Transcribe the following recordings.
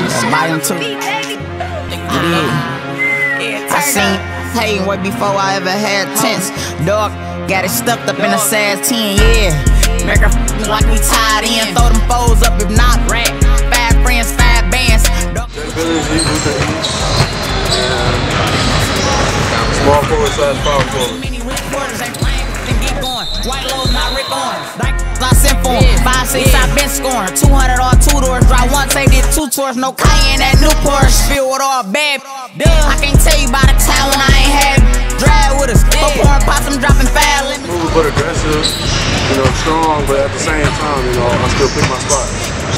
Volume 2. I seen hating way before I ever had tents. Dog got it stuffed up in a sad 10, yeah. Make her like we tied in. Throw them foes up if not rap. 5 friends, 5 bands. Small forward / power forward. White lows, not Rick Owens. I sent for him. 5, 6, I've been scoring. 200 all 2 doors. Drive one, take it 2 tours. No Cayenne, that new Porsche. Filled with all bad. I can't tell you about the time when I ain't had drag with us. But pouring pots, I'm dropping fast. Moving but aggressive, strong, but at the same time, I still pick my spot.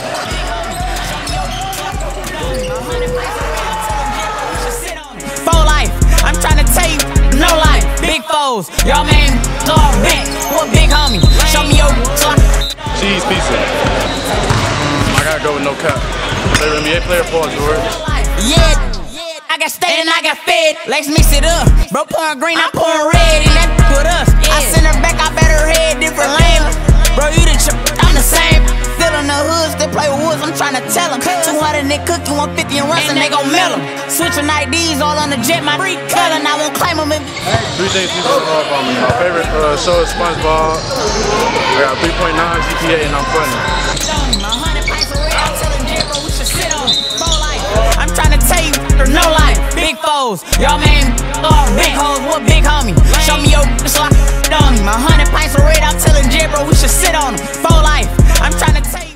For life, I'm trying to tell you, no life. Big foes, y'all man, dog big. What big homie? Show me your Cheese pizza. I gotta go with no cap. Favorite NBA player, Paul George. Yeah, I got stayed and I got fed. Let's mix it up. Bro pouring green, I'm pouring red, and that with us. I send her back, I bet her head different lane. Bro, you the chip, I'm the same. Filling the hoods, they play with woods, I'm trying to tell them. 200 they cookie, 150 and runs, and they gon' mail them. Switching IDs all on the jet, my free color, and I won't claim them. 3 things people love on me. My favorite show is SpongeBob. I got 3.9 GPA and I'm funny. I'm trying to tell you, there's no life. Big foes, y'all man, big hoes, what big homie? Show me your so I on me. My 100 pints of red, I'm telling J, bro, we should sit on them. For life, I'm trying to tell you.